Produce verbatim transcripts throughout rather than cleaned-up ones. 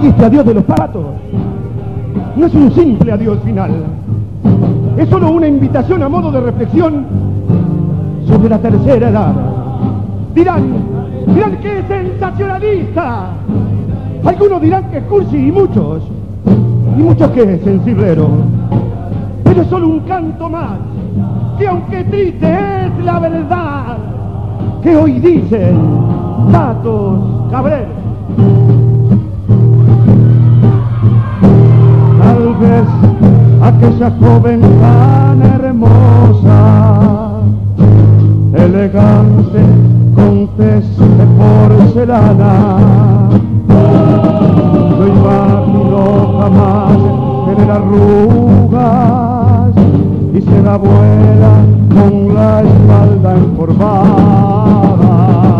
Este adiós de los patos no es un simple adiós final, es solo una invitación a modo de reflexión sobre la tercera edad. Dirán, dirán que es sensacionalista, algunos dirán que es cursi y muchos, y muchos que es sensiblero, pero es solo un canto más, que aunque triste es la verdad, que hoy dicen patos cabreros. Tal vez aquella joven tan hermosa, elegante, con tez de porcelana, no imagino jamás tener arrugas y ser abuela con la espalda encorvada.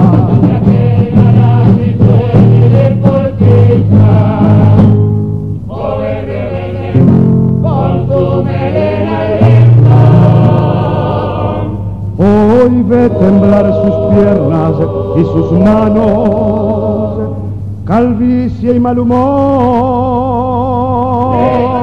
Hoy ve temblar sus piernas y sus manos, calvicie y mal humor.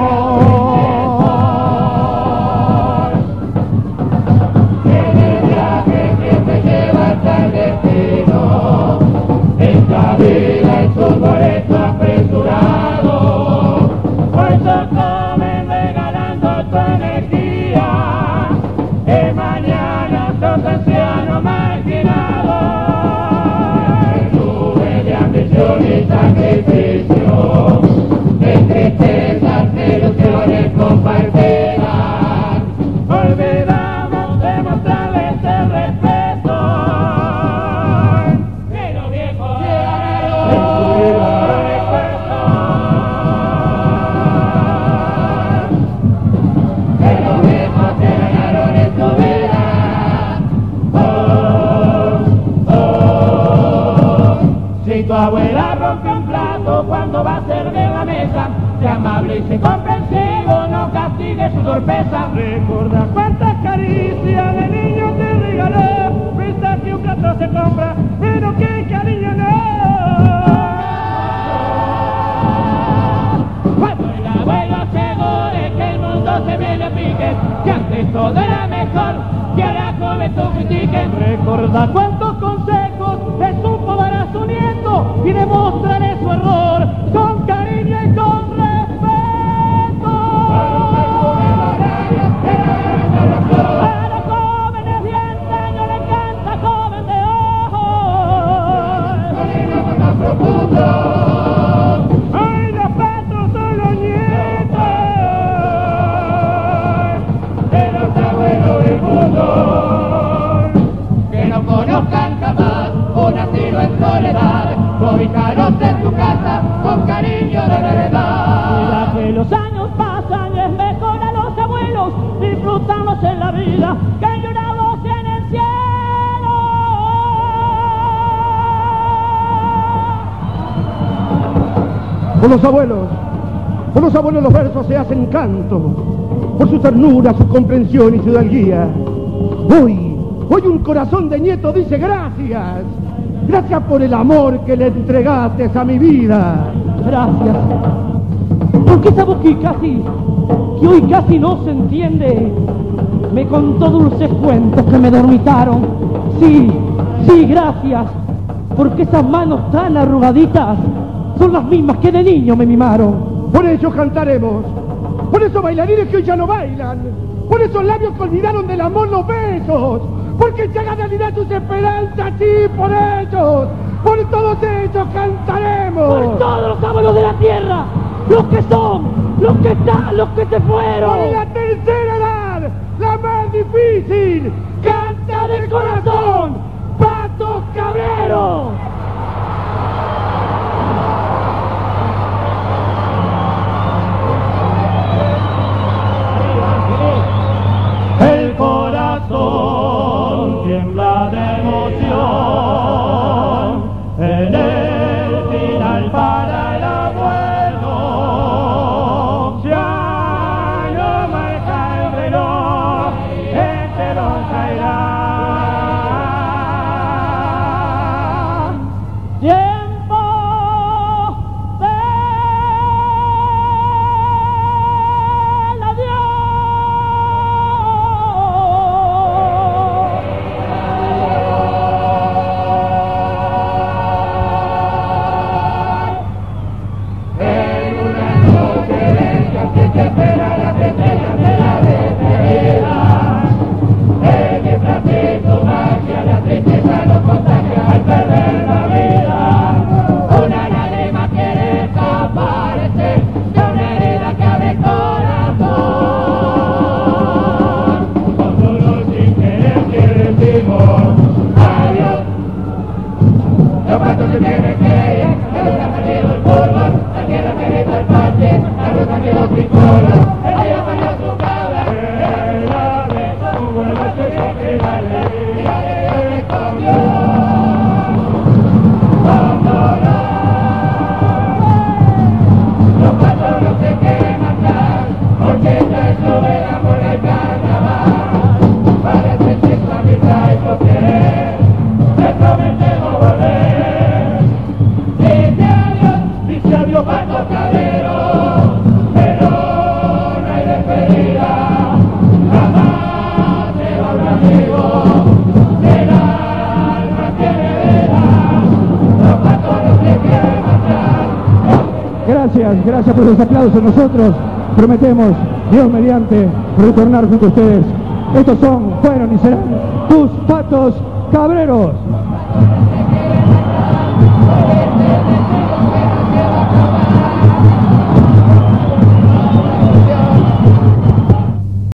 En el viaje que te lleva hasta el destino, esta vida es un boleto apresurado, por eso comen regalando tu energía, que mañana sos anciano marginado. Nube de ambición y sacrificio, de tristezas, de ilusiones compartidas, olvidamos de mostrarles el respeto. Pero viejo, llegaron el recuerdo. Pero viejo, te ganaron en tu vida. Si tu abuela rompe un plato cuando va a servir la mesa, sea amable y sé comprensivo, no castigue su torpeza. Recuerda cuántas caricias de niño te regaló, piensa que un plato se compra, pero que cariño no. Cuando el abuelo asegure que el mundo se viene a pique, que antes todo era mejor, que a la juventud critique. Recuerda cuántos consejos le supo dar a su nieto y demostraré su error con cariño y con respeto. A los jóvenes diez años le encanta joven de hoy. Ay, los patos son los nietos De los abuelos del mundo, que no conozcan jamás un asilo en soledad, cobijaros en tu casa con cariño de verdad. Ya que los años pasan es mejor a los abuelos disfrutarlos en la vida que llorados en el cielo. Por los abuelos, por los abuelos los versos se hacen canto, por su ternura, su comprensión y su hidalguía. Hoy, hoy un corazón de nieto dice gracias, gracias por el amor que le entregaste a mi vida. Gracias. Porque esa boquita así, que hoy casi no se entiende, me contó dulces cuentos que me dormitaron. Sí, sí, gracias, porque esas manos tan arrugaditas son las mismas que de niño me mimaron. Por eso cantaremos, por esos bailarines que hoy ya no bailan, por esos labios que olvidaron del amor los besos, porque se hagan realidad tus esperanzas, sí, por ellos, por todos ellos cantaremos. Por todos los abuelos de la tierra, los que son, los que están, los que se fueron. Por la tercera edad, la más difícil, canta del corazón, Patos Cabreros. El corazón tiembla de emoción en el final para el abuelo. Ya no marca el reloj, este lo caerá. Tiempo de Gracias, gracias por los aplausos. Nosotros prometemos, Dios mediante, retornar junto a ustedes. Estos son, fueron y serán tus Patos Cabreros.